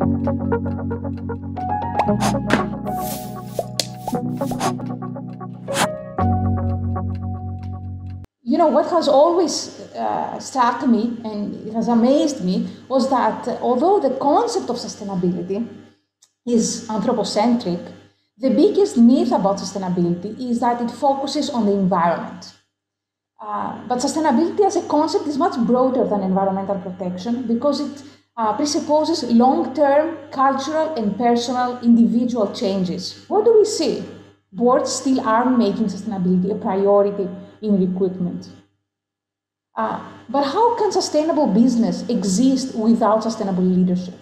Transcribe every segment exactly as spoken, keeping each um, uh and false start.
You know, what has always uh, struck me and it has amazed me was that uh, although the concept of sustainability is anthropocentric, the biggest myth about sustainability is that it focuses on the environment. Uh, but sustainability as a concept is much broader than environmental protection because it uh, presupposes long-term cultural and personal individual changes. What do we see? Boards still aren't making sustainability a priority in recruitment. Uh, but how can sustainable business exist without sustainable leadership?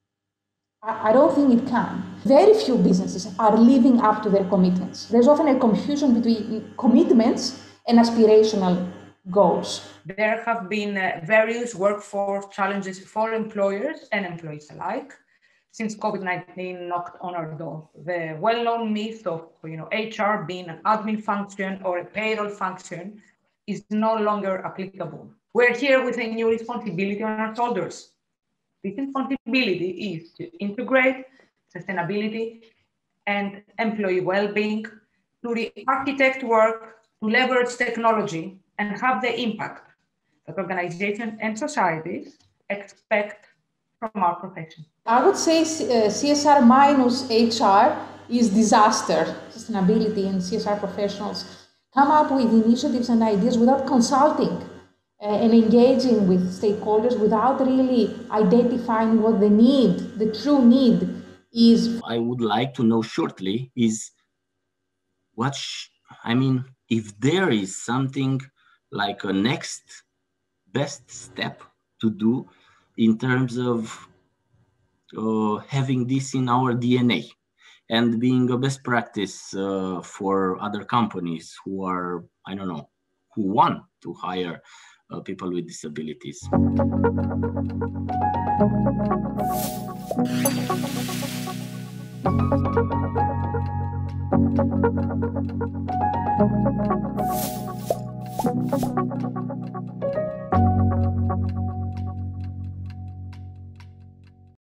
I, I don't think it can. Very few businesses are living up to their commitments. There's often a confusion between commitments and aspirational goals. There have been uh, various workforce challenges for employers and employees alike since COVID nineteen knocked on our door. The well-known myth of you know, H R being an admin function or a payroll function is no longer applicable. We're here with a new responsibility on our shoulders. This responsibility is to integrate sustainability and employee well-being, to re-architect work, to leverage technology, and have the impact that organizations and societies expect from our profession. I would say uh, C S R minus H R is disaster. Sustainability and C S R professionals come up with initiatives and ideas without consulting uh, and engaging with stakeholders without really identifying what the need, the true need is. I would like to know shortly is what, sh- I mean, if there is something like a next best step to do in terms of uh, having this in our D N A and being a best practice uh, for other companies who are, I don't know, who want to hire uh, people with disabilities. Thank you.